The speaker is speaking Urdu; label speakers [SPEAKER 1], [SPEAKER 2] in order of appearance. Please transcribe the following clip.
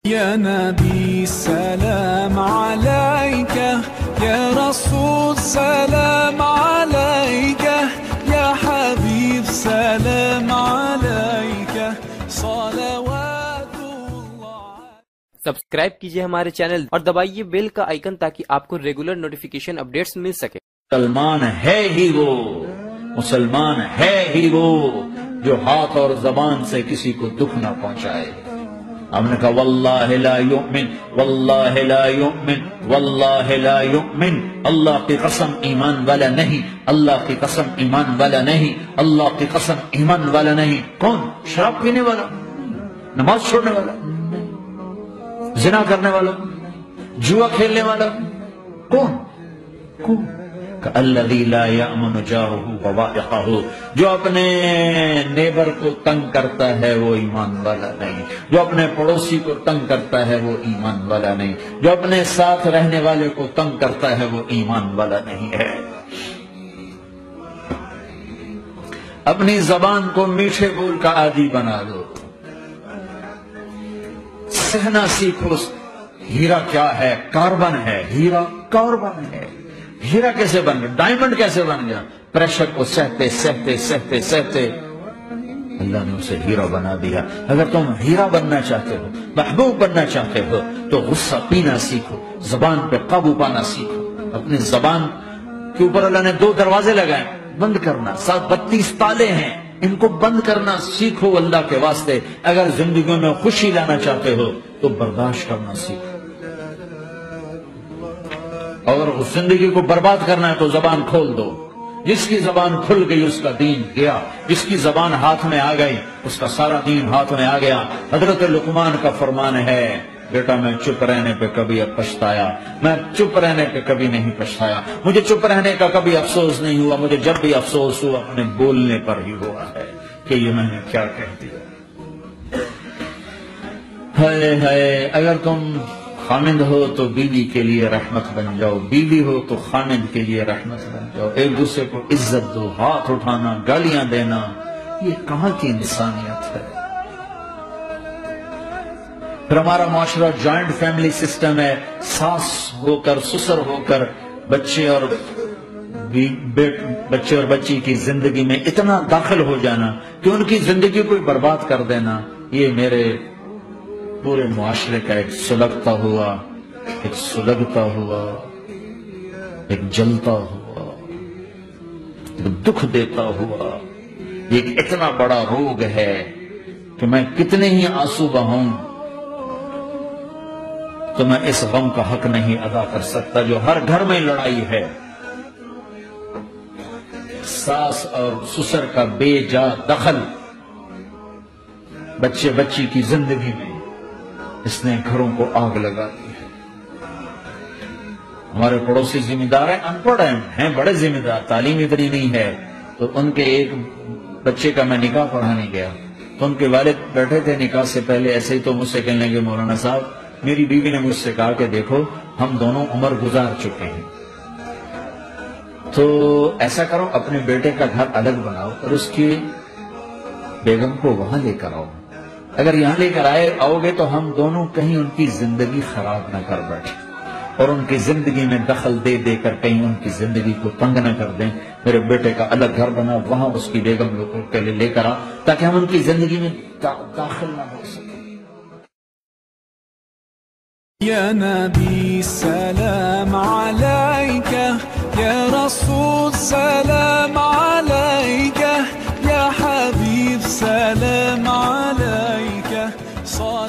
[SPEAKER 1] يا نبي سلام عليك يا رسول سلام عليك يا حبيب سلام عليك صلوات الله.
[SPEAKER 2] سبسکرائب کیجئے ہمارے چینل اور دبائیے بیل کا آئیکن تاکہ آپ کو ریگولر نوٹیفیکیشن اپڈیٹس مل سکے.
[SPEAKER 3] مسلمان ہے ہی وہ، مسلمان ہے ہی وہ جو ہاتھ اور زبان سے کسی کو دکھ نہ پہنچائے. ہم نے کہا واللہ لا یؤمن، واللہ لا یؤمن، واللہ لا یؤمن. اللہ کی قسم ایمان والا نہیں، اللہ کی قسم ایمان والا نہیں، اللہ کی قسم ایمان والا نہیں. کون؟ شراب پینے والا، نماز چھوڑنے والا، زنا کرنے والا، جوا کھیلنے والا. کون؟ الذی لا یأمن جارہ بوائقہ، جو اپنے نیبر کو تنگ کرتا ہے وہ ایمان والا نہیں، جو اپنے پڑوسی کو تنگ کرتا ہے وہ ایمان والا نہیں، جو اپنے ساتھ رہنے والے کو تنگ کرتا ہے وہ ایمان والا نہیں ہے. اپنی زبان کو میٹھے بول کا عادی بنا دو، سہنا سیکھو. ہیرا کیا ہے؟ کاربن ہے. ہیرا کاربن ہے. ہیرا کیسے بن گیا؟ ڈائمنڈ کیسے بن گیا؟ پریشر کو سہتے سہتے سہتے سہتے اللہ نے اسے ہیرا بنا دیا. اگر تم ہیرا بننا چاہتے ہو، محبوب بننا چاہتے ہو، تو غصہ پینا سیکھو، زبان پہ قابو پانا سیکھو. اپنی زبان کے اوپر اللہ نے 2 دروازے لگائے، بند کرنا. 32 تالے ہیں، ان کو بند کرنا سیکھو اللہ کے واسطے. اگر زندگی میں خوشی لانا چاہتے ہو تو برداشت کرنا سیکھو. اگر اس زندگی کو برباد کرنا ہے تو زبان کھول دو. جس کی زبان کھل گئی اس کا دین گیا، جس کی زبان ہاتھ میں آ گئی اس کا سارا دین ہاتھ میں آ گیا. حضرت لقمان کا فرمان ہے، بیٹا میں چپ رہنے پہ کبھی اب پچھتایا، میں چپ رہنے پہ کبھی نہیں پچھتایا. مجھے چپ رہنے کا کبھی افسوس نہیں ہوا. مجھے جب بھی افسوس ہوا اپنے بولنے پر ہی ہوا ہے کہ یہ میں نے کیا کہہ دیا. ہائے ہائے، اگر تم خامند ہو تو بیوی کے لیے رحمت بن جاؤ، بیوی ہو تو خامند کے لیے رحمت بن جاؤ. ایک دوسرے کو عزت دو، ہاتھ اٹھانا، گالیاں دینا، یہ کہاں کی انسانیت ہے؟ پھر ہمارا معاشرہ جوائنٹ فیملی سسٹم ہے. ساس ہو کر، سسر ہو کر بچے اور بچی کی زندگی میں اتنا داخل ہو جانا کہ ان کی زندگی کو برباد کر دینا. یہ میرے پورے معاشرے کا ایک سلگتا ہوا، ایک سلگتا ہوا، ایک جلتا ہوا، ایک دکھ دیتا ہوا. یہ ایک اتنا بڑا روگ ہے کہ میں کتنے ہی آنسو بہاؤں تو میں اس غم کا حق نہیں ادا کر سکتا جو ہر گھر میں لڑائی ہے. ساس اور سسر کا بے جا دخل بچے بچی کی زندگی میں، اس نے گھروں کو آگ لگا دی ہے. ہمارے پڑوسی ذمہ دار ہیں، ان پڑھ ہیں بڑے ذمہ دار، تعلیم اتنی نہیں ہے. تو ان کے ایک بچے کا میں نکاح پڑھانے گیا تو ان کے والد بیٹھے تھے نکاح سے پہلے. ایسے ہی تو مجھ سے کہنے لگے، مولانا صاحب میری بیوی نے مجھ سے کہا کہ دیکھو ہم دونوں عمر گزار چکے ہیں، تو ایسا کرو اپنے بیٹے کا گھر الگ بناؤ اور اس کی بیگم کو وہاں لے کر آؤ. اگر یہاں لے کر آؤ گے تو ہم دونوں کہیں ان کی زندگی خراب نہ کر بیٹھیں اور ان کی زندگی میں دخل دے دے کر کہیں ان کی زندگی کو تنگ نہ کر دیں. میرے بیٹے کا الگ گھر بنا، وہاں اس کی بیگم لوگوں کے لیے لے کر آ تاکہ ہم ان کی زندگی میں داخل نہ ہو سکیں.
[SPEAKER 1] يا نبي سلام عليك يا رسول سلام عليك يا حبيب سلام عليك